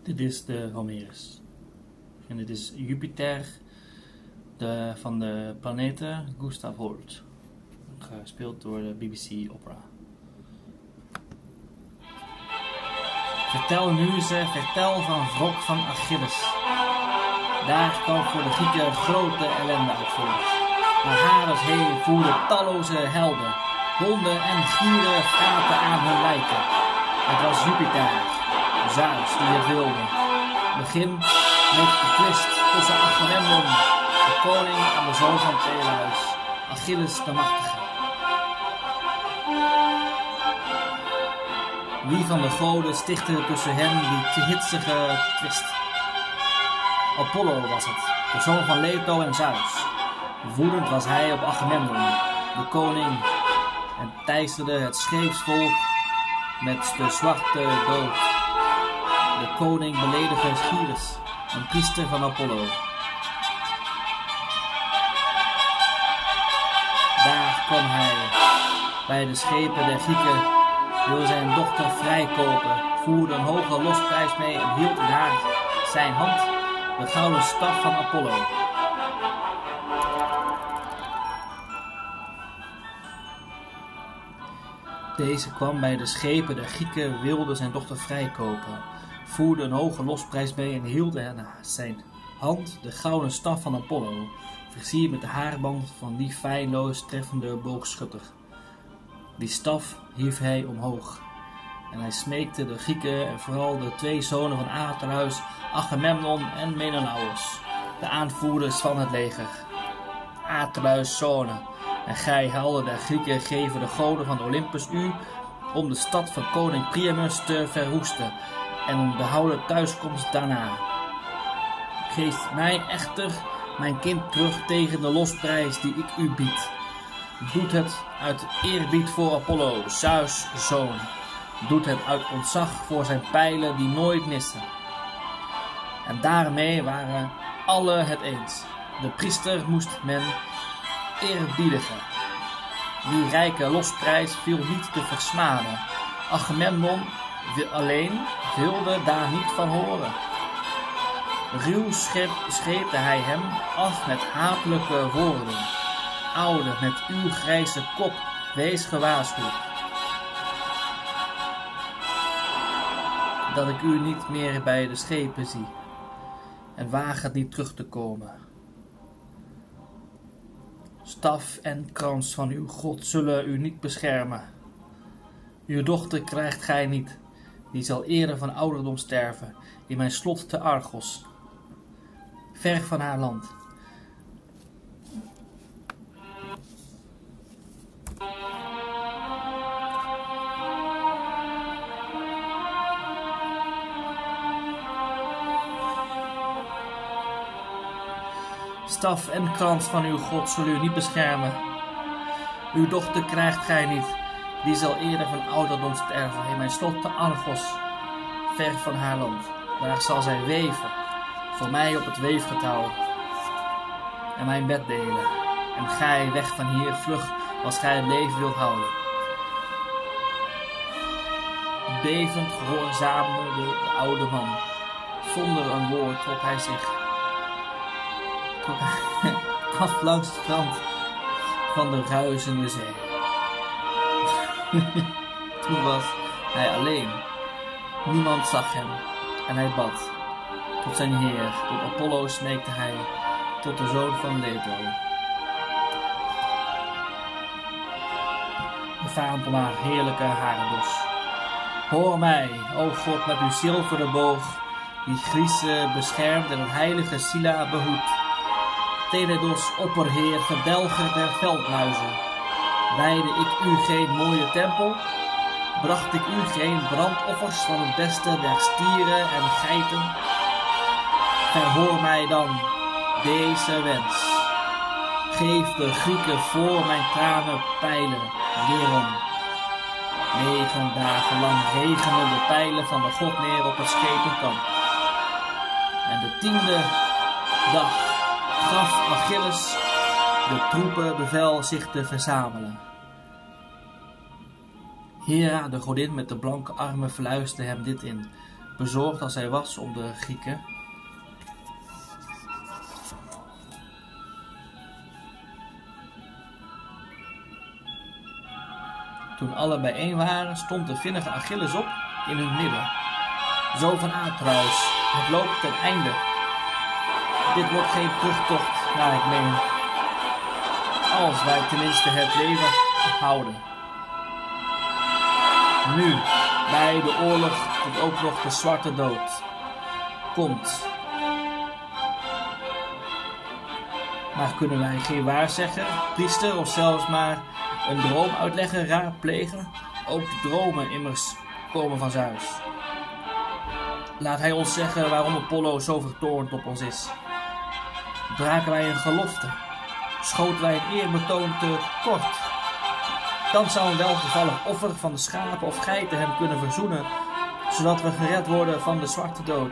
Dit is de Homerus. En dit is Jupiter van de planeten Gustav Holt. Gespeeld door de BBC Opera. Vertel van wrok van Achilles. Daar kwam voor de Grieken grote ellende uit voort. Naar Hades heen voerden talloze helden. Honden en gieren vraten aan hun lijken. Het was Jupiter, Zeus, die het wilde. Begin met de twist tussen Agamemnon, de koning en de zoon van Peleus, Achilles de machtige. Wie van de goden stichtte tussen hen die hitsige twist? Apollo was het, de zoon van Leto en Zeus. Woedend was hij op Agamemnon, de koning, en teisterde het scheepsvolk met de zwarte dood. De koning beledigde Schieres, een priester van Apollo. Daar kwam hij bij de schepen der Grieken, wilde zijn dochter vrijkopen, voerde een hoge losprijs mee en hield in haar zijn hand de gouden staf van Apollo. Deze kwam bij de schepen der Grieken, wilde zijn dochter vrijkopen, voerde een hoge losprijs mee en hield in zijn hand de gouden staf van Apollo, versierd met de haarband van die feilloos treffende boogschutter. Die staf hief hij omhoog, en hij smeekte de Grieken en vooral de twee zonen van Atreus, Agamemnon en Menelaos, de aanvoerders van het leger. Atreus' zonen, en gij helden der Grieken geven de goden van Olympus u, om de stad van koning Priamus te verwoesten, en behouden thuiskomst daarna. Geef mij echter mijn kind terug tegen de losprijs die ik u bied. Doet het uit eerbied voor Apollo, Zeus' zoon. Doet het uit ontzag voor zijn pijlen die nooit missen. En daarmee waren alle het eens. De priester moest men eerbiedigen. Die rijke losprijs viel niet te versmaden. Agamemnon alleen wilde daar niet van horen. Ruw scheepte hij hem af met hatelijke woorden. Oude, met uw grijze kop, wees gewaarschuwd. Dat ik u niet meer bij de schepen zie. En waag het niet terug te komen. Staf en krans van uw God zullen u niet beschermen. Uw dochter krijgt gij niet. Die zal eerder van ouderdom sterven. In mijn slot te Argos. Ver van haar land. Staf en krans van uw God zullen u niet beschermen. Uw dochter krijgt gij niet. Die zal eerder van ouderdom sterven. In mijn slot te Argos. Ver van haar land. Daar zal zij weven. Voor mij op het weefgetouw. En mijn bed delen. En gij weg van hier vlug als gij het leven wilt houden. Bevend gehoorzaamde de oude man. Zonder een woord trok hij zich af langs het strand van de ruisende zee. Toen was hij alleen. Niemand zag hem. En hij bad tot zijn Heer. Tot Apollo smeekte hij, tot de zoon van Leto. De vaandelaar heerlijke harendos. Hoor mij, o God, met uw zilveren boog, die Griezen beschermt en het heilige Scylla behoedt. Teledos, opperheer, verdelger der veldmuizen. Wijdde ik u geen mooie tempel? Bracht ik u geen brandoffers van het beste der stieren en geiten? Verhoor mij dan deze wens. Geef de Grieken voor mijn tranen pijlen weerom. 9 dagen lang regenen de pijlen van de God neer op het schepenkamp. En de 10e dag gaf Achilles de troepen bevel zich te verzamelen. Hera, de godin met de blanke armen, fluisterde hem dit in. bezorgd als hij was om de Grieken. Toen alle bijeen waren, stond de vinnige Achilles op in hun midden. Zo van Atreus, het loopt ten einde. Dit wordt geen terugtocht, naar ik meen. Als wij tenminste het leven houden. Nu, bij de oorlog, komt ook nog de zwarte dood. Komt. Maar kunnen wij geen waarzegger, priester of zelfs maar een droomuitlegger raadplegen? Ook de dromen immers komen van Zeus. Laat hij ons zeggen waarom Apollo zo vertoornd op ons is. Braken wij een gelofte? Schoten wij een eerbetoon te kort? Dan zou een welgevallig offer van de schapen of geiten hem kunnen verzoenen, zodat we gered worden van de zwarte dood.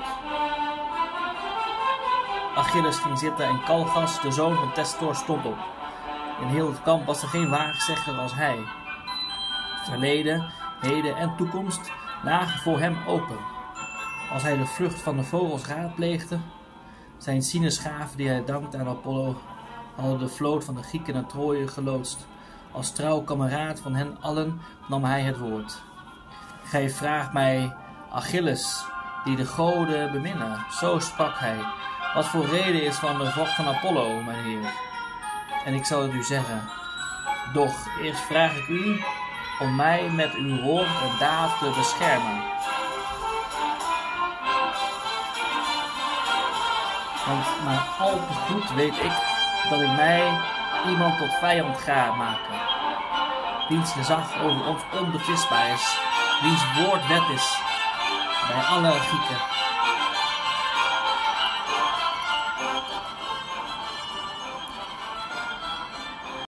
Achilles ging zitten en Calchas, de zoon van Testor, stond op. In heel het kamp was er geen waarzegger als hij. Verleden, heden en toekomst lagen voor hem open. Als hij de vlucht van de vogels raadpleegde, zijn sineschaven die hij dankt aan Apollo, hadden de vloot van de Grieken naar Troje geloodst. Als trouw kameraad van hen allen nam hij het woord. Gij vraagt mij, Achilles, die de goden beminnen, zo sprak hij, wat voor reden is van de wrok van Apollo, mijn heer? En ik zal het u zeggen. Doch eerst vraag ik u om mij met uw woord en daad te beschermen. Want maar al te goed weet ik dat ik mij iemand tot vijand ga maken. Wiens gezag over ons onbetwistbaar is, wiens woord wet is bij alle Grieken.